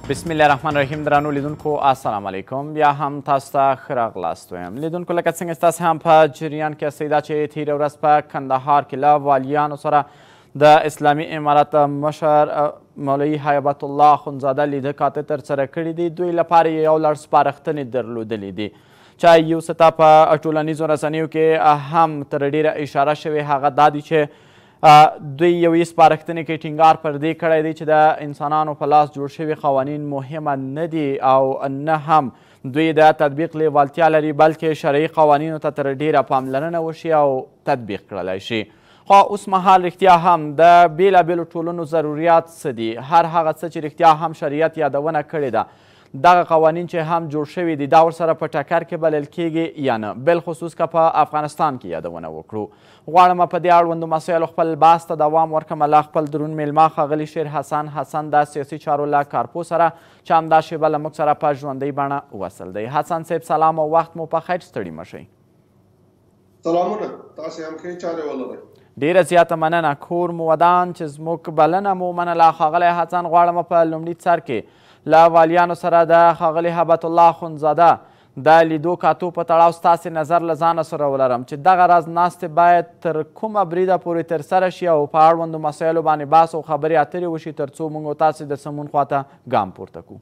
بسم الله الرحمن الرحیم درنو لیدونکو السلام علیکم. بیا هم تاسو ته ښه راغلاست وایم. لیدونکو لکه څنګه ستاسې هم په جریان کې هستئ دا چې تېره ورځ په کندهار کې له والیانو سره د اسلامي امارت مشر مولوي هیبت الله اخندزاده لیده کاته ترسره کړي دي. دوی لپاره یې یو لړ سپارښتنې درلودلې دي چې یو څه ته په ټولنیزو رسنیو کې هم تر ډېره اشاره شوې، هغه دا دي چې دوی یوې سپارښتنې کې ټینګار پر دې کړی دی چې د انسانانو په لاس جوړ شوي قوانین مهمه نه دي او نه هم دوی د تطبیق لیوالتیا لري، بلکې شرعي قوانینو ته تر ډېره پاملرنه وشي او تطبیق کړلی شي. خو اوس مهال رښتیا هم د بېلابېلو ټولنو ضروریات څه دي؟ هر هغه څه چې رښتیا هم شریعت یادونه کړې ده، دغه قوانین چې هم جوړ شوي دي دا ورسره په ټکر کې بلل کیږي یا نه؟ بالخصوص که په افغانستان کې یادونه وکړو. غواړم په دې اړوندو مسایلو خپل بحث ته دوام ورکړم له خپل درون میلمه ښاغلي شیر حسن د سیاسي چارو له کارپو سره چې همدا شیبه له موږ سره په ژوندۍ بڼه وصل دی. حسن صاحب سلام او وخت مو په خیر، ستړي مه شئ. سلامونه، تاسې هم ښې چارې ولرئ. ډیره زیاته مننه. کور مو ودان چې زموږ بلنه مو منله. ښاغلی حسن، غواړم په لومړي سر کې له والیانو سره د ښاغلي هیبت الله اخندزاده د لیدو کاتو په تړاو ستاسې نظر له ځانه سره ولرم چې دغه راز ناستې باید تر کومه بریده پورې ترسره شي او په اړوندو مسایلو باندې بحث او خبرې اترې وشي تر څو موږ او تاسې د سمون خواته ګام پورته کړو.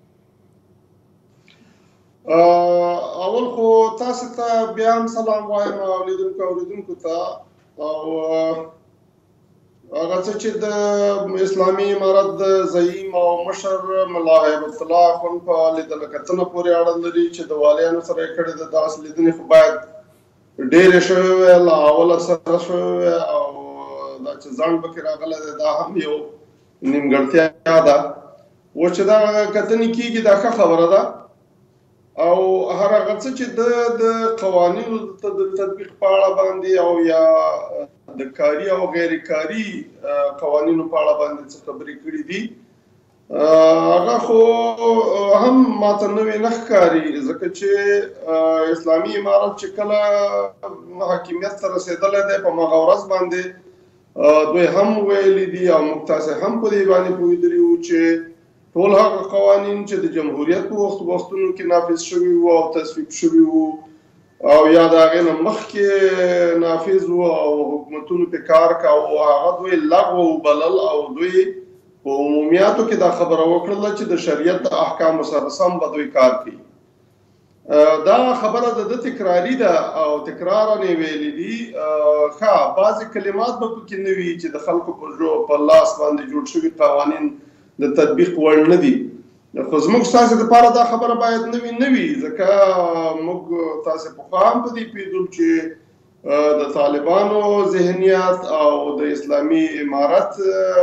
اول خو تاسې ته بیا هم سلام وایم اوریدونکو ته او هغه څه چې د اسلامي امارت د زعیم او مشر ملا هیبت الله اخند په لیدنه کتنه پورې اړه لري چې د والیانو سره یې کړې ده. داسې لیدنې خو باید ډېرې شوې وې، له اوله سره شوې وې او دا چې ځنډ پکې راغلی دی دا هم یو نیمګړتیا ده. اوس چې دا کتنې کېږي دا ښه خبره ده او هر هغه څه چې د قوانینو د تطبیق په اړه باندې او یا د کاري او غیر کاري قوانینو په اړه باندې څه خبرې کړې دي هغه خو هم ماته نوې نه ښکاري، ځکه چې اسلامي امارت چې کله حاکمیت ته رسېدلی دی په هغه ورځ باندې دوی هم ویلي دي او موږ تاسې هم په دې باندې پوهېدلي وو چې ټول هغه قوانین چې د جمهوریت په وختونو کې نافذ شوي وو او تصویب شوي وو او یا د هغې نه مخکې نافذ وو او حکومتونو پې کار کاوه، هغه دوی لغوه وبلل او دوی په عمومیاتو کې دا خبره وکړله چې د شریعت د احکامو سره سم به دوی کار کوي. دا خبره د ده تکراري ده او تکرارا یې ویلي دي. ښه بعضې کلمات به پکې نه وي چې د خلکو په لاس باندې جوړ شوي قوانین د تطبیق وړ نه دي، خو زموږ ستاسې دپاره دا خبره باید نه وي، ځکه موږ تاسې پخوا هم په دې پوهېدل چې د طالبانو ذهنیت او د اسلامي امارت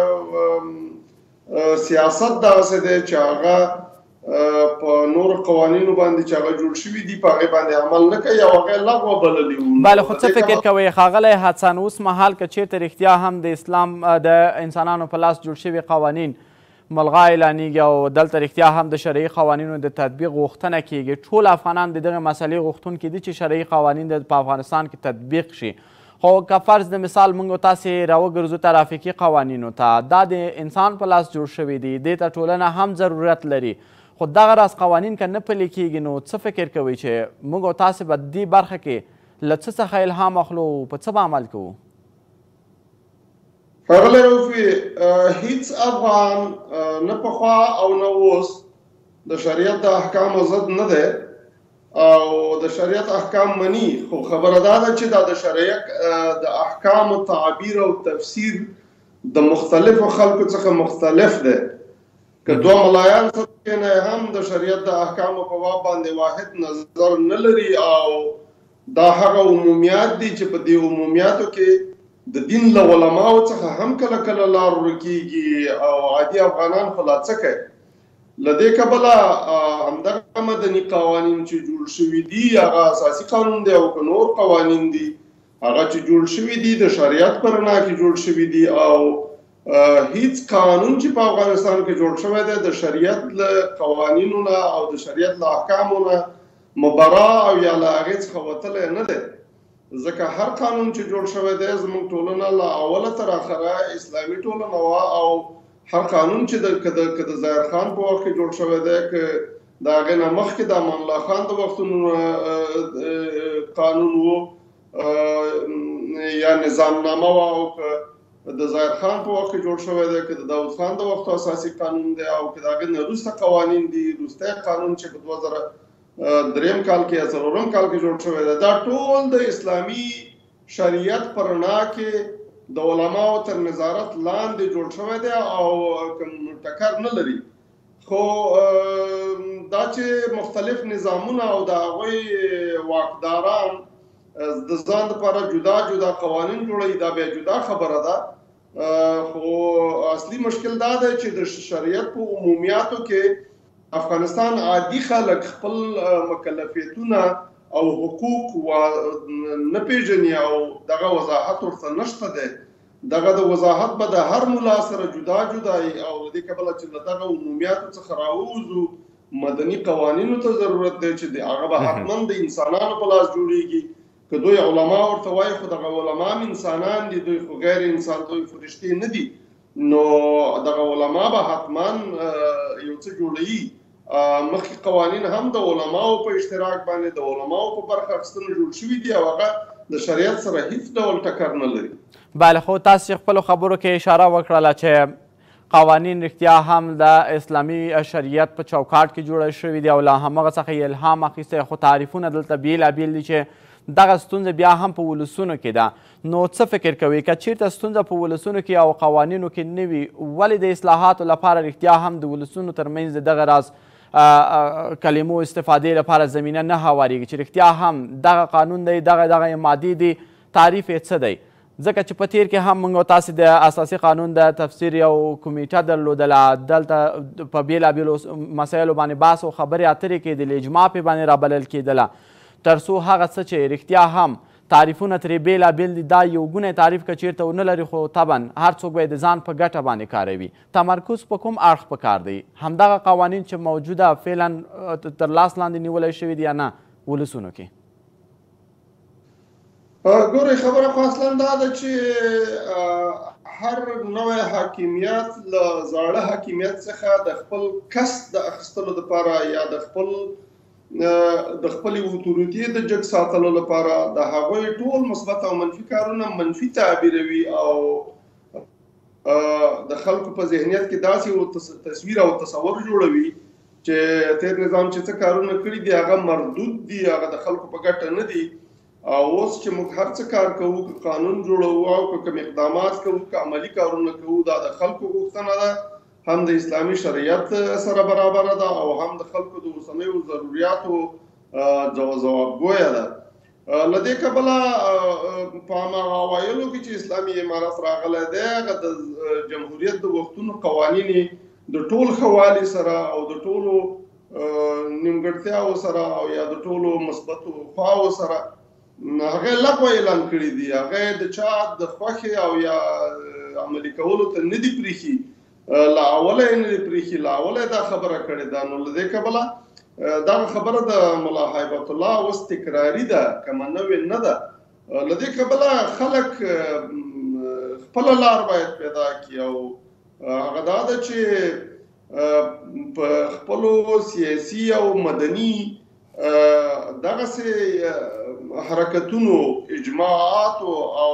سیاست دغسې دی چې هغه په نورو قوانینو باندې چې هغه جوړ شوي دي په هغې باندې عمل نه کوي او هغه یې لغوه بللي وو. بله، خو څه فکر کوئ ښاغلی حسن، اوس مهال که چېرته رښتیا هم د اسلام د انسانانو په لاس جوړ شوي قوانین ملغا اعلانیږي او دلته رښتیا هم د شرعي قوانینو د تطبیق غوښتنه کیږي، ټول افغانان د دغه مسلې غوښتونکي دي چې شرعي قوانین په افغانستان کې تطبیق شي، خو که فرض د مثال موږ او تاسې راوګرځو ترافیکي قوانینو ته، دا د انسان په لاس جوړ شوي دي، دې ته ټولنه هم ضرورت لري، خو دغه راز قوانین که نه پلي کیږي نو څه فکر کوئ چې موږ او تاسې به دې برخه کې له څه څخه الهام اخلو، په څه به عمل کوو؟ ښاغلی رؤفي، هیڅ افغان نه پخوا او نه اوس د شریعت د احکامو ضد نه دی او د شریعت احکام مني، خو خبره دا ده چې دا د شریعت د احکامو تعبیر او تفسیر د مختلفو خلکو څخه مختلف دی. که دوه ملایان سره نه هم د شریعت د احکامو په باب باندې واحد نظر نه لري او دا هغه عمومیات دي چې په دې عمومیاتو کې د دین له علماو څخه هم کله کله لار ورکېږي او عادي افغانان خو لا څه کوي. له دې کبله همدغه مدني قوانین چې جوړ شوي دي هغه اساسي قانون دی او که نور قوانین دي هغه چې جوړ شوي دي د شریعت په رڼا کې جوړ شوي دي او هیڅ قانون چې په افغانستان کې جوړ شوی دی د شریعت له قوانینو نه او د شریعت له احکامو نه مبرا او یا له هغې څخه وتلی نه دی، ځکه هر قانون چې جوړ شوی دی زموږ ټولنه له اوله تر اخره اسلامي ټولنه وه او هر قانون چې که د ظاهر خان په وخت کې جوړ شوی دی که د هغې نه مخکې د امان الله خان د وختونو قانون و یا نظامنامه وه او که د ظاهر خان په وخت کې جوړ شوی دی که د داود خان د وخت اساسي قانون دی او که د هغې نه وروسته قوانین دي وروستی قانون چې په 2003 کال کې یا 4 کال کې جوړ شوی دی دا ټول د اسلامي شریعت په رڼا کې د علماو تر نظارت لاندې جوړ شوی دی او کوم ټکر نه لري خو دا چې مختلف نظامونه او د هغوی واکداران د ځان لپاره جدا جدا قوانین جوړوي دا بیا جدا خبره ده خو اصلي مشکل دا دی چې د شریعت په عمومیاتو کې افغانستان عادي خلک خپل مکلفیتونه او حقوق نه پیژني او دغه وضاحت ورته نشته دی دغه د وضاحت به د هر ملا سره جدا جدا او د دې کبله چې له دغه عمومیاتو څخه راووځو مدني قوانینو ته ضرورت دی چې هغه به حتما د انسانانو په لاس جوړیږي که دوی علما ورته وایي خو دغه علما هم انسانان دي دوی خو غیر انسان دوی فرشتې نه دي نو دغه علما به حتما یو څه جوړوي مخکې قوانین هم د علماو په اشتراک باندې د علماو په برخه اخیستنه جوړ شوي دي او هغه د شریعت سره هیڅ ډول ټکر نه لري بله خو تاسو خپلو خبرو کې اشاره وکړله چې قوانین رښتیا هم د اسلامي شریعت په چوکاټ کې جوړه شوي دي او له همغه څخه یې الهام اخیستی خو تعریفونه دلته بېلابېل دي چې دغه ستونزه بیا هم په ولسونو کې ده نو څه فکر کوئ که چیرته ستونزه په ولسونو کې او قوانینو کې نه وي ولې د اصلاحاتو لپاره رښتیا هم د ولسونو ترمنځ د دغه راز کلمو استفادې لپاره زمینه نه هواریږي چې رښتیا هم دغه قانون دی دغه مادې دي تعریف یې څه دی ځکه چې په تیر کې هم موږ تاسې د اساسي قانون د تفسیر یو کمیټه درلودله دلته په بېلابېلو مسایلو باندې بحث او خبرې اترې کېدلې اجماع پې باندې رابلل کېدله تر څو هغه څه چې رښتیا هم تعریفونه ترې بېلابېل دي دا یو ګونی تعریف که چېرته ونه لري خو طبعا هر څوک به یې د ځان په ګټه باندې کاروي تمرکز په کوم اړخ پکار دی همدغه قوانین چې موجوده فعلا تر لاس لاندې نیولی شوي دي یا نه ولسونو کې ګورئ خبره خو اصلا دا ده چې هر نوی حاکمیت له زاړه حاکمیت څخه د خپل کس د اخیستلو دپاره یا د خپلې اتوریتې د جګ ساتلو لپاره د هغوی ټول مثبت او منفي کارونه منفي تعبیروي او د خلکو په ذهنیت کې داسې تصویر او تصور جوړوي چې تیر نظام چې څه کارونه کړي دي هغه مردود دي هغه د خلکو په ګټه نه دي او اوس چې موږ هر څه کار کوو که قانون جوړوو او که کوم اقدامات کوو که عملي کارونه کوو دا د خلکو غوښتنه ده هم د اسلامي شریعت سره برابره ده او هم د خلکو د اوسنیو ضروریاتو ځوابګویه ده له دې کبله په هماغه اوایلو کې چې اسلامي امارت راغلی دی هغه د جمهوریت د وختونو قوانین د ټول ښه والي سره او د ټولو نیمګړتیاوو سره او یا د ټولو مثبتو خواو سره هغه لغوه اعلان کړي دي هغه د چا د خوښې او یا عملي کولو ته نه دي پریښي له اوله یې نه دي پریښي له اوله یې دا خبره کړې ده نو له دې کبله دغه خبره د ملا هیبت الله اوس تکراري ده کومه نوې نه ده له دې کبله خلک خپله لار باید پیدا کړي او هغه دا ده چې په خپلو سیاسي او مدني دغسې حرکتونو اجماعاتو او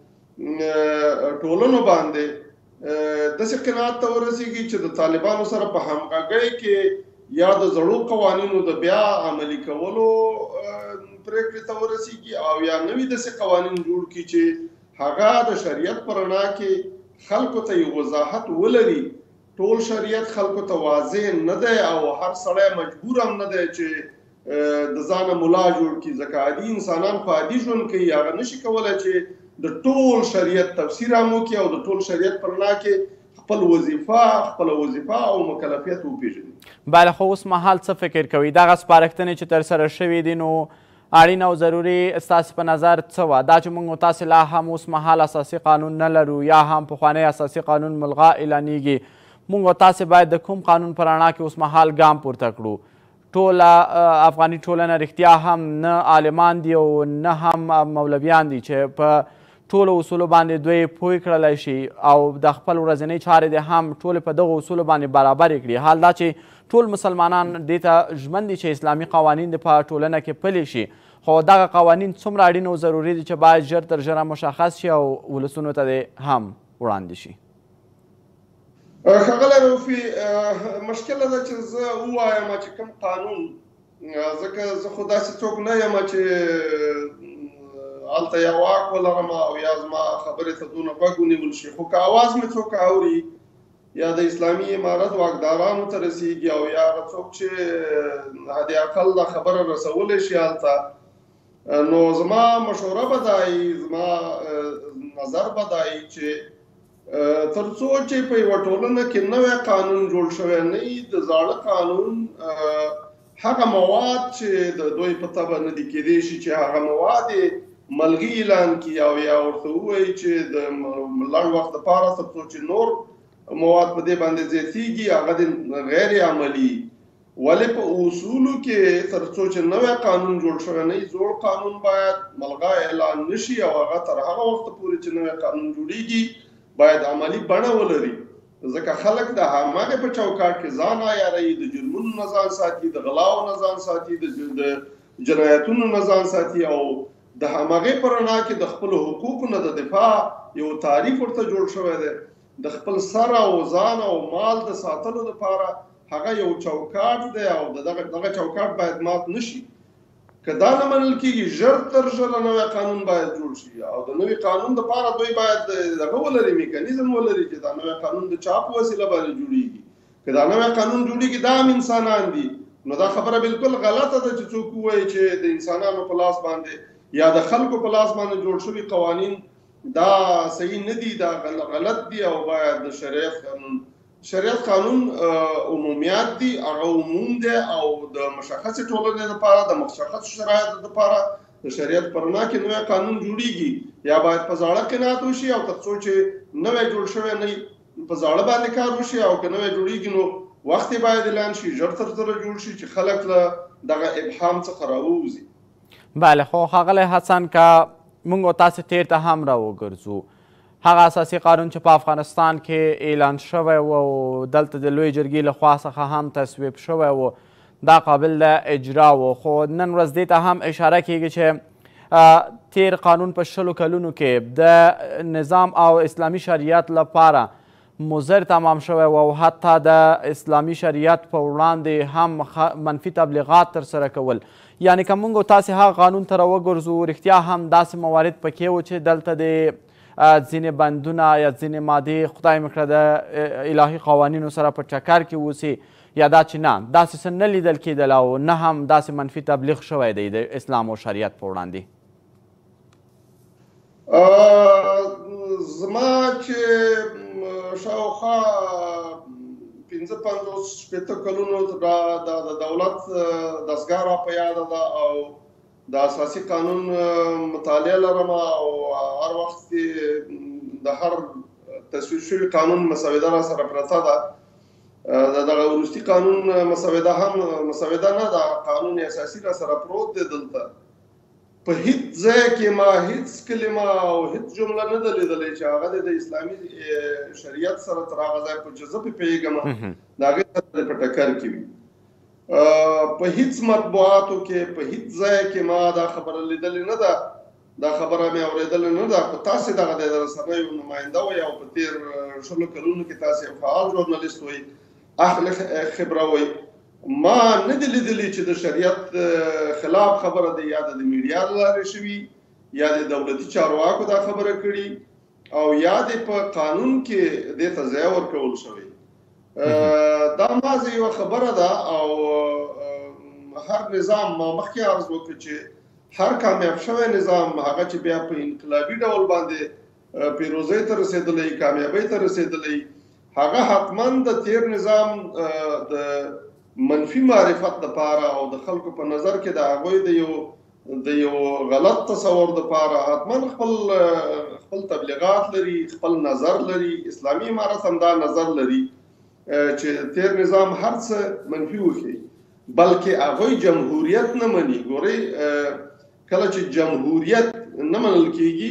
ټولنو باندې داسې قناعت ته ورسېږي چې د طالبانو سره په همغږۍ کې یا د زړو قوانینو د بیا عملي کولو پرېکړې ته ورسېږي او یا نوي داسې قوانین جوړ کړي چې هغه د شریعت په رڼا کې خلکو ته یو وضاحت ولري ټول شریعت خلکو ته واضح نه دی او هر سړی مجبور هم نه دی چې د ځانه ملا جوړ کړي ځکه عادي انسانان په عادي ژوند کوي هغه نشي کولی چې د ټول شریعت تفسیر هم وکړي او د ټول شریعت په رڼا کې خپله وظیفه او مکلفیت وپېژني بله خو اوس مهال څه فکر کوئ دغه سپارښتنې چې ترسره شوي دي نو اړین او ضروري ستاسې په نظر څه وه دا چې موږ تاسې لا هم اوس مهال اساسي قانون نه لرو یا هم پخوانی اساسي قانون ملغا اعلانیږي موږ تاسې باید د کوم قانون په رڼا کې اوس مهال ګام پورته کړو ټوله افغاني ټولنه رښتیا هم نه عالمان دي او نه هم مولویان دي چې په ټولو اصولو باندې دوی پوه کړلی شي او د خپل ورځنۍ چارې د هم ټولې په دغو اصولو باندې برابرې کړي. حال دا چې ټول مسلمانان دې ته ژمن دي چې اسلامي قوانین د په ټولنه کې پلي شي، خو دغه قوانین څومره اړین او ضروري دي چې باید ژر تر ژره مشخص شي او ولسونو ته دې هم وړاندې شي. ښاغلی روفي، مشکله ده چې زه ووایم چې کوم قانون، ځکه زه خو داسې څوک نه یم چې هلته یا واک ولرم او یا زما خبرې ته دونه غوږ ونیول شي، خو که اواز مې څوک اوري یا د اسلامي امارت واکدارانو ته رسیږي او یا هغه څوک چې حد اقل دا خبره رسولی شي هلته، نو زما مشوره به دا وي، زما نظر به دا وي چې تر څو چې په یوه ټولنه کې نوی قانون جوړ شوی نه وي، د زاړه قانون هغه مواد چې د دوی په طبع نه دي کېدی شي چې هغه مواد ملغي اعلان کړي او یا ورته ووایي چې د لنډ وخت دپاره تر څو چې نور مواد په دې باندې زیاتېږي هغه د غیر عملي. ولې په اصولو کې تر څو چې نوی قانون جوړ شوی نه وي، زوړ قانون باید ملغا اعلان نشي او هغه تر هغه وخته پورې چې نوی قانون جوړیږي باید عملي بڼه ولري، ځکه خلک د هماغې په چوکاټ کې ځان عیاروي، د جرمونو نه ځان ساتي، د غلاو نه ځان ساتي، د جنایتونو نه ځان ساتي او د هماغې په رڼا کې د خپلو حقوقو نه د دفاع یو تعریف ورته جوړ شوی دی. د خپل سر او ځان او مال د ساتلو لپاره هغه یو چوکاټ دی او دغه چوکاټ باید مات نشي. که دا نه منل کېږي، ژر تر ژره نوی قانون باید جوړ شي او د نوي قانون دپاره دوی باید دغه ولري، میکانیزم ولري چې دا نوی قانون د چا په وسیله باندې جوړیږي. که دا نوی قانون جوړیږي دا هم انسانان دي، نو دا خبره بالکل غلطه ده چې څوک ووایي چې د انسانانو په لاس باندې یا د خلکو په لاس باندې جوړ شوي قوانین دا صحیح نه دي، دا غلط دي او باید د شریعت قانون عمومیات دي، هغه عموم دی او د مشخصې ټولنې لپاره د مشخصو شرایطو لپاره د شریعت په رڼا کې نوی قانون جوړیږي. یا باید په زاړه قناعت وشي او تر څو چې نوی جوړ شوی نه وي په زاړه باندې کار وشي، او که نوی جوړیږي نو وخت یې باید اعلان شي، ژر تر ژره جوړ شي چې خلک له دغه ابهام څخه راووځي. بله، خو ښاغلی حسن، که موږ تاسې تیر ته هم راوګرځو، هغه اساسي قانون چې په افغانستان کې اعلان شوی و او دلته د لوی جرګې لخوا څخه هم تصویب شوی و، دا قابل د اجرا و، خو نن ورځ دې ته هم اشاره کیږي چې تیر قانون په 20 کلونو کې د نظام او اسلامي شریعت لپاره مضر تمام شوی و او حتی د اسلامي شریعت په وړاندې هم منفي تبلیغات ترسره کول. یعنې که موږ تاسې هغه قانون ته راوګرځو، رښتیا هم داسې موارد پکې و چې دلته د ځینې بندونه یا ځینې مادې خدای مې کړه د الهي قوانینو سره په ټکر کې اوسي، یا دا چې نه داسې څه نه لیدل کېدل او نه هم داسې منفي تبلیغ شوی دی د اسلام او شریعت په وړاندې؟ زما چې شاوخوا 55-60 کلونو د دولت دستګاه را په یاده ده او د اساسي قانون مطالعه لرم او هر وخت کې د هر تصویب شوي قانون مسوده را سره پرته ده. دغه وروستي قانون مسوده هم مسوده نه ده، قانون اساسي را سره پروت دی. دلته په هیڅ ځای کې ما هیڅ کلمه او هیڅ جمله نه ده لیدلې چې هغه د اسلامي شریعت سره تر هغه ځای پورې چې زه پرې پوهېږم د هغې سره په ټکر کې وي. په هیڅ مطبوعاتو کې په هیڅ ځای کې ما دا خبره لیدلې نه ده، دا خبره مې اورېدلې نه ده. خو تاسې دغه د رسنیو نماینده وئ او په تېر 20 کلونو کې تاسې فعال ژورنالیست وئ، اهل خبره وئ، ما نه دي لیدلي چې د شریعت خلاف خبره ده یا د میډیا له لارې شوي یا د دولتي چارواکو دا خبره کړي او یا د په قانون کې دې ته ځای ورکول شوی. دا مازې یوه خبره ده او هر نظام، ما مخکې عرض وکړ چې هر کامیاب شوی نظام هغه چې بیا په انقلابي ډول باندې پیروزۍ ته رسېدلی، کامیابۍ ته رسېدلی، هغه حتما د تیر نظام د منفي معرفت دپاره او د خلکو په نظر کې د هغوی د یو غلط تصور دپاره حتما خپل تبلیغات لري، خپل نظر لري. اسلامي امارت هم دا نظر لري چې تیر نظام هر څه منفي وښیي، بلکې هغوی جمهوریت نه مني. ګورئ، کله چې جمهوریت نه منل کېږي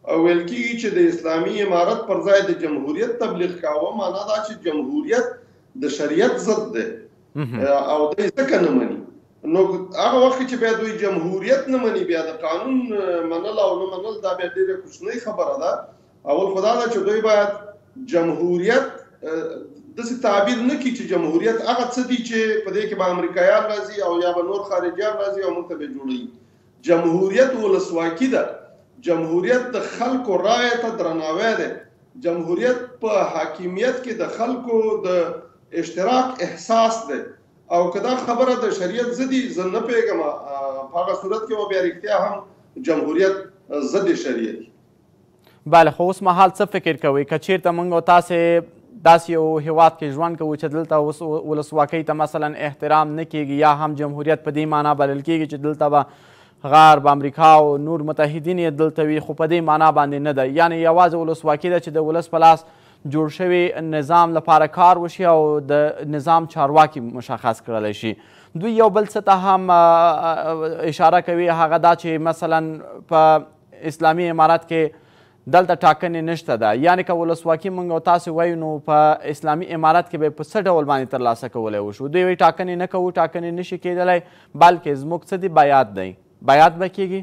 ویل کېږي چې د اسلامي امارت پر ځای د جمهوریت تبلیغ کاوه، معنا دا چې جمهوریت د شریعت ضد دی او دوی ځکه نه مني. نو هغه وخت چې بیا دوی جمهوریت نه مني، بیا د قانون منل او نه منل دا بیا ډېره کوچنۍ خبره ده. اول خو دا ده چې دوی باید جمهوریت داسې تعبیر نه کړي چې جمهوریت هغه څه دي چې په دې کې به امریکایان راځي او یا به نور خارجیان راځي او موږ ته به جوړوي. جمهوریت ولسواکي ده، جمهوریت د خلکو رایې ته درناوی دی، جمهوریت په حاکمیت کې د خلکو د اشتراک احساس دی. او که دا خبره د شریعت ضدي زه نه پوهېږم، په هغه صورت کې به بیا رښتیا هم جمهوریت ضد شریعت. بله، خو اوس مهال څه فکر کوئ که چېرته موږ او تاسې داسې یو هیواد کې ژوند کوو چې دلته اوس ولسواکۍ ته مثلا احترام نه کیږي یا هم جمهوریت په دې معنا بلل کیږي چې دلته به غرب امریکا او نور متحدین یې دلته وي، خو په دې معنا باندې نه ده، یعنی یوازې ولسواکي ده چې د ولس په لاس جوړ شوي نظام لپاره کار وشي او د نظام چارواکي مشخص کړلی شي. دوی یو بل څه ته هم اشاره کوي، هغه دا چې مثلا په اسلامي امارت کې دلته ټاکنې نشته ده، یعنی که ولسواکي موږ او تاسې وایو نو په اسلامي امارت کې به په څه ډول باندې ترلاسه کولی وشو. دوی وایي ټاکنې نه کوو، ټاکنې نشي کېدلی، بلکې زموږ څه دي بیعت دی. بیعت به کېږي؟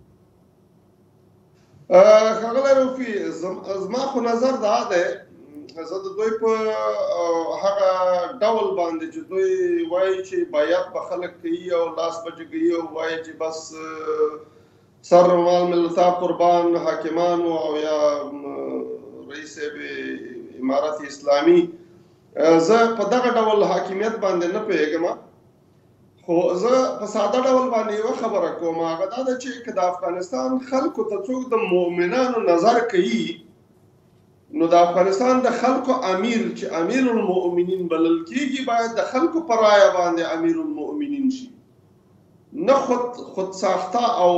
ښاغلی رفیع، زما خو نظر دا دی، زه د دوی په هغه ډول باندې چې دوی وایي چې بیعت به خلک کوي او لاس به جګوي او وایي چې بس سر مال ملتا قربان حاکمانو او یا رئیس امارت اسلامي، زه په دغه ډول حاکمیت باندې نه پوهېږم. خو زه په ساده ډول باندې یوه خبره کوم، هغه دا ده چې که د افغانستان خلکو ته څوک د مؤمنانو نظر کوي، نو د افغانستان د خلکو امیر چې امیر المؤمنین بلل کېږي باید د خلکو په رایه باندې امیر المؤمنین شي، نه خود ساخته او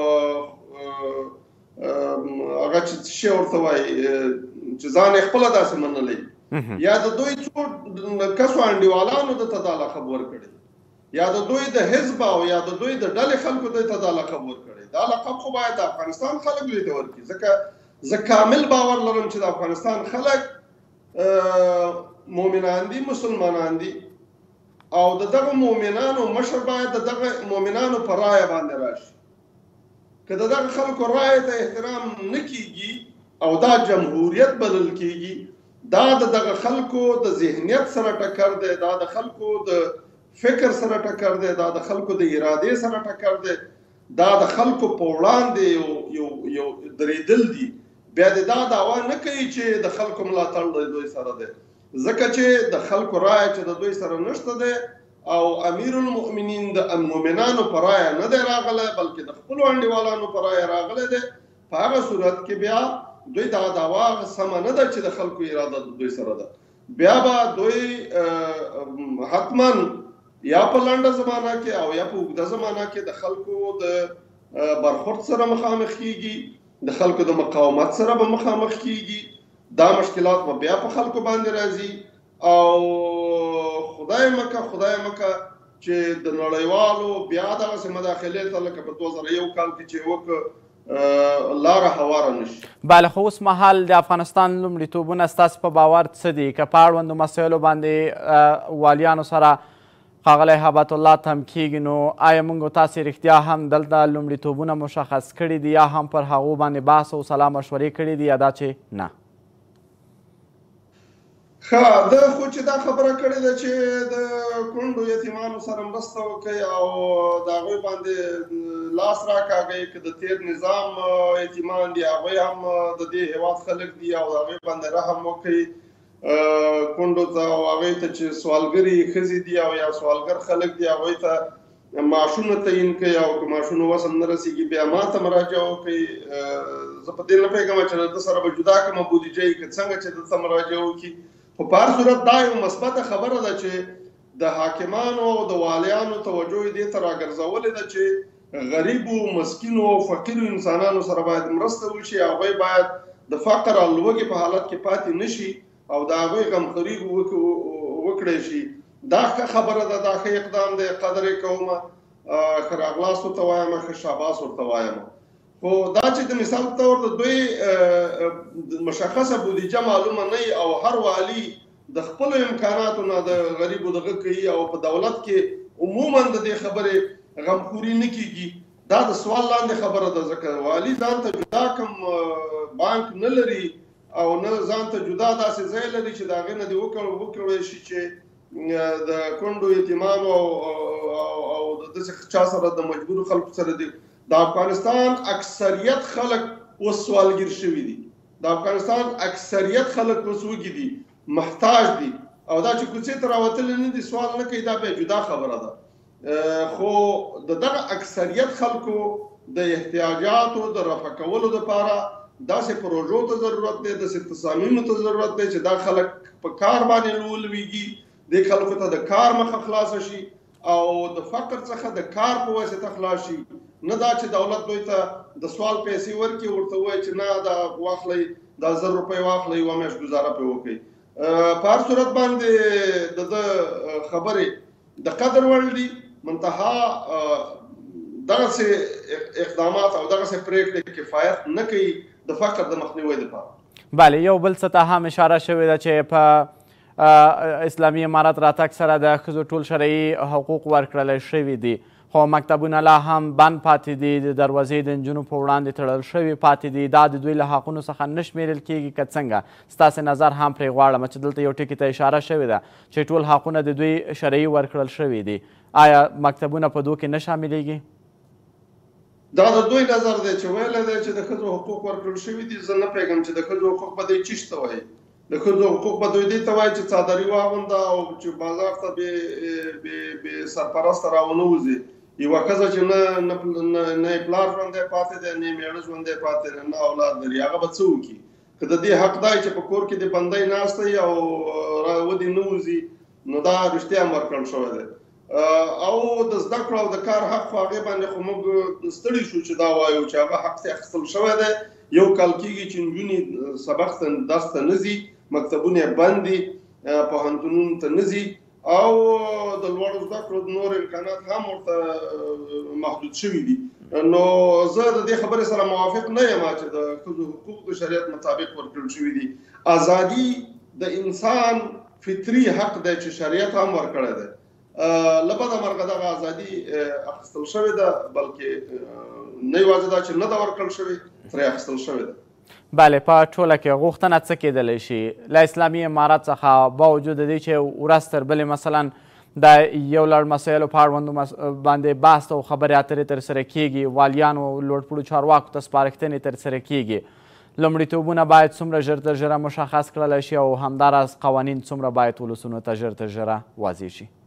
هغه چې شی ورته وایي چې ځان یې خپله داسې منلی، یا د دوی څو کسو انډیوالانو ده ته دا لقب ورکړی، یا د دوی د حزب او یا د دوی د ډلې خلکو دوی ته دا لقب ورکړی. دا لقب خو باید د افغانستان خلک دوی ته ورکړي، ځکه زه کامل باور لرم چې د افغانستان خلک مؤمنان دي، مسلمانان دي، او د دغه مؤمنانو مشر باید د دغه مؤمنانو په رایه باندې راشي. که د دغه خلکو رایې ته احترام نه کیږي او دا جمهوریت بلل کیږي، دا د دغه خلکو د ذهنیت سره ټکر دی، دا د خلکو د فکر سره ټکر دی، دا د خلکو د ارادې سره ټکر دی، دا د خلکو په وړاندې یو درېدل دي. بیا د دا دعوا نه کوي چې د خلکو ملاتړ د دوی سره دی، ځکه چې د خلکو رایه چې د دوی سره نشته دی او امیر المؤمنین د مؤمنانو په رایه نه دی راغلی، بلکې د خپلو انډیوالانو په رایه راغلی دی. په هغه صورت کې بیا دوی دا دعوا سمه نه ده چې د خلکو اراده د دوی سره ده. بیا به دوی حتما یا په لنډه زمانه کې او یا په اوږده زمانه کې د خلکو د برخورد سره مخامخ کیږي، د خلکو د مقاومت سره به مخامخ کیږي. دا مشکلات به بیا په خلکو باندې راځي او خدای مکه چې د نړیوالو بیا دغسې مداخلې ته لکه په 2001 کال کې چې وکړه لاره هواره نشي. بله، خو اوس مهال د افغانستان لومړیتوبونه ستاسو په باور څه دي؟ که په اړوندو مسایلو باندې والیانو سره ښاغلی هبت الله تم کېږي، نو آیا موږ تاسې رښتیا هم دلته لومړیتوبونه مشخص کړي دي یا هم پر هغو باندې بحث او سلا مشورې کړي دي یا دا چې نه؟ ښه، ده خو چې دا خبره کړې ده چې د کونډو یتیمانو سره مرسته وکړئ او د هغوی باندې لاس راکاږئ، که د تېر نظام یتیمان دي هغوی هم د دې هېواد خلک دي او د هغوی باندې رحم وکړئ، کونډو ته او هغوی ته چې سوالګرې ښځې دي او یا سوالګر خلک دي هغوی ته معاشونه تعین کړئ او که معاشونو وسم نه رسېږي بیا ما ته مراجعه وکړئ. زه په دې نه پوهېږم چې له ده سره به جدا کړمه بودیجه یې که څنګه چې دلته مراجعه وکړي. خو په هر صورت دا یو مثبته خبره ده چې د حاکمانو او د والیانو توجه یې دې ته راګرځولې ده چې غریبو، مسکینو او فقیرو انسانانو سره باید مرسته وشي، هغوی باید د فقر او لوږې په حالت کې پاتې نه شي او د هغوی غمخوري وکړی شي. دا ښه خبره ده، دا ښه اقدام دی، قدر یې کومه، ښه راغلاست ورته وایم، ښه شاباس ورته وایم. خو دا چې د مثال په تور د دوی مشخصه بودیجه معلومه نه او هر والی د خپل امکاناتو نه د غریبو دغه کوي او په دولت کې عموما د دې خبرې غمخوري نه کیږي دا د سوال لاندې خبره ده ځکه والی ځان ته جدا کوم بانک نه لري او نه ځان ته جدا داسې ځای لري چې د هغې نه دې وکړی شي چې د کونډو یتیمانو او د داسې چا سره د مجبورو خلکو سره دي. د افغانستان اکثریت خلک اوس سوالګر شوي دي. د افغانستان اکثریت خلک اوس وږي دي، محتاج دي او دا چې کوڅې ته راوتلي نه دي سوال نه کوي، دا بیا جدا خبره ده. خو د دغه اکثریت خلکو د احتیاجاتو د رفع کولو دپاره داسې پروژو ته ضرورت دی، داسې تصامیمو ته ضرورت دی چې دا خلک په کار باندې ولویږي، دې خلکو ته د کار مخه خلاصه شي او د فقر څخه د کار په واسطه خلاص شي. نه دا چې دولت دوی ته د سوال پیسې ورکړي ورته ووایي چې نه دا واخلئ، دا 1000 روپۍ واخلئ یوه میاشت ګزاره پرې وکړئ. په هر صورت باندې د ده خبرې د قدر وړ دي. منتها دغسې اقدامات او دغسې پرېکړې کفایت نه کوي د فقر د مخنیوي لپاره. بله، یو بل څه ته هم اشاره شوې ده چې په اسلامي امارت راتګ سره د ښځو ټول شرعي حقوق ورکړلی شوي دي، خو مکتبونه لا هم بند پاتې دي، د دروازې د نجونو په وړاندې تړل شوي پاتې دي. دا د دوی له حقونو څخه نه شمیرل کیږي که څنګه؟ ستاسې نظر هم پرې غواړم چې دلته یو ټکي ته اشاره شوې ده چې ټول حقونه د دوی شرعي ورکړل شوي دي. آیا مکتبونه په دو کې نه شاملیږي؟ دا د دوی نظر دی چې ویلی دی چې د ښځو حقوق ورکړل شوي دي. زه نه پوهېږم چې د ښځو حقوق به دوی چیش ته وایي. د ښځو حقوق به دوی دې ته وایي چې څادري واغونده او چې بازار ته بې سرپرسته راونه یوه ښځه چې نه یې پلار ژوندی پاتې دی، نه یې مېړه ژوندی پاتې دی، نه اولاد لري، هغه به څه وکړي؟ که د دې حق دی چې په کور کې د بندۍ ناسته وي او ودې نه وځي، نو دا رښتیا هم ورکړل شوی دی. او د زده کړو او د کار حق خو هغې باندې خو موږ ستړي شو چې دا وایو چې هغه حق ته اخیستل شوی دی. یو کال کېږي چې نجونې سبق ته درس ته نه ځي، مکتبونه یې بند دي، پوهنتونونو ته نه ځي او د لوړو زده کړو نور امکانات هم ورته محدود شوي دي. نو زه د دې خبرې سره موافق نه یم چې د ښځو حقوق د شریعت مطابق ورکړل شوي دي. ازادي د انسان فطري حق دی چې شریعت هم ورکړی دی. له بده مرغه دغه ازادي اخیستل شوې ده، بلکې نه یوازې دا چې نه ده ورکړل شوې، ترې اخیستل شوې ده. بله، په ټوله کې غوښتنه څه کیدلی شي له اسلامي امارت څخه با وجود د دې چې ورځ تر بلې مثلا د یو لړ مسایلو په اړوندو باندې بحث او خبرې اترې ترسره کیږي، والیانو لوړپوړو چارواکو ته سپارښتنې ترسره کیږي، لومړیتوبونه باید څومره ژر تر ژره مشخص کړلی شي او همداراز قوانین څومره باید ولسونو ته ژر تر ژره واضح شي؟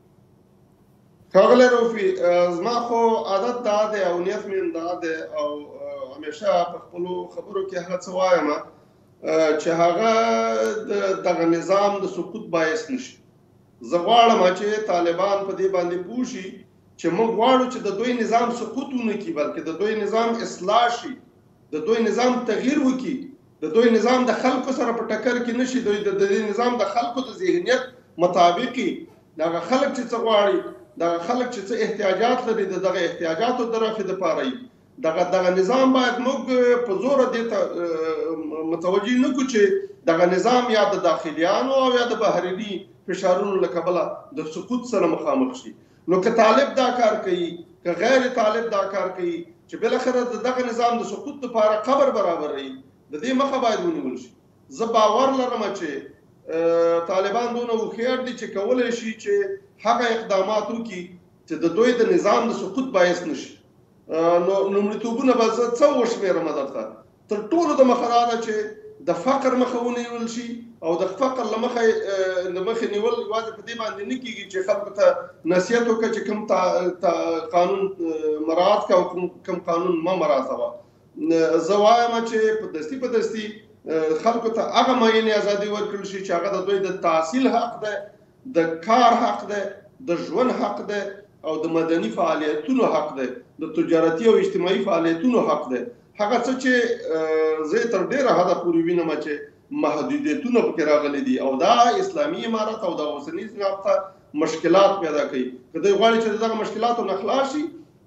ښاغلی روفي، زما خو عادت دا دی او نیت مې دا دی او همیشه په خپلو خبرو کې هغه څه وایم چې هغه دغه نظام د سقوط باعث نشي. زه غواړم چې طالبان په دې باندې پوه شي چې موږ غواړو چې د دوی نظام سقوط ونه کړي، بلکې د دوی نظام اصلاح شي، د دوی نظام تغییر وکړي، د دوی نظام د خلکو سره په ټکر کې نشي، د دې نظام د خلکو د ذهنیت مطابقي دغه خلک چې څه غواړي، دغه خلک چې څه احتیاجات لري، دغه احتیاجاتو د رفع دپاره دغه نظام باید موږ په زوره دې ته متوجه نه کړو چې دغه نظام یا د داخلیانو او یا د بهرني فشارونو له کبله د سقوط سره مخامخ شي. نو که طالب دا کار کوي، که غیر طالب دا کار کوي چې بالاخره د دغه نظام د سقوط لپاره قبر برابروي، د دې مخه باید ونیول شي. زه باور لرم چې طالبان دونه هوښیار دي چې کولی شي چې هغه اقدامات وکړي چې د دوی د نظام د سقوط باعث نشي. نو لومړیتوبونه به زه څه وشمېرم درته؟ تر ټولو د مخه دا ده چې د فقر مخه ونیول شي او د فقر له مخې نیول یوازې په دې باندې نه کېږي چې خلکو ته نصیحت وکړه چې کوم قانون مراعات کړه او کوم قانون مه مراعاتوه. زه وایم چې په دستي خلکو ته هغه معینې ازادي ورکړل شي چې هغه د دوی د تحصیل حق ده، د کار حق ده، د ژوند حق ده او د مدني فعالیتونو حق ده، د تجارتي او اجتماعي فعالیتونو حق ده. هغه څه چې زه تر ډېره حده پورې وینم چې محدودیتونه پکې راغلي دي او دا اسلامي امارت او د اوسني نظام ته مشکلات پیدا کوي. که دوی غواړي چې دغه مشکلاتو نه خلاص شي،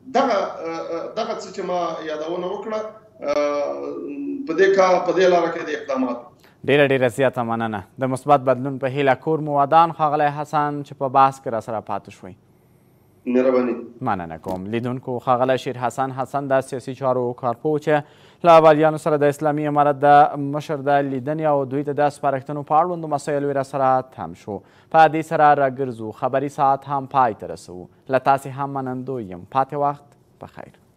دغه څه چې ما یادونه وکړه په دې لاره کې د اقداماتو. ډیره زیاته مننه. د مثبت بدلون په هیله کور مو ودان ښاغلی حسن چې په بحث کې راسره پاتې شوئ. مهرباني. مننه کوم. لیدونکو ښاغلی شیر حسن د سیاسي چارو کارپوه چې له والیانو سره د اسلامي امارت د مشر د لیدنې او دوی ته د سپارښتنو په اړوندو مسایلو راسره تم شو. په دې سره راګرځو خبري ساعت هم پای ته رسوو. له تاسې هم منندوی یم. پاتې وخت په خیر.